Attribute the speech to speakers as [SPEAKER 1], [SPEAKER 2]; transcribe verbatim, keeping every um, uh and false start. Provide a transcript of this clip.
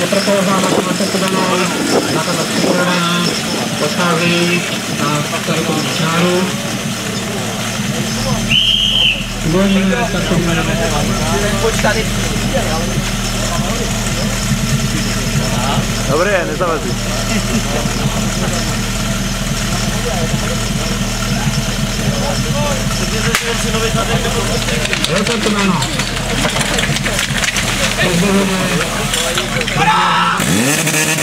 [SPEAKER 1] nepropozováno na na to připravená, pochází na celou čáru. Uvolníme takový
[SPEAKER 2] Dobré, nezavazí.
[SPEAKER 1] Je to to jméno. Pozdějeme.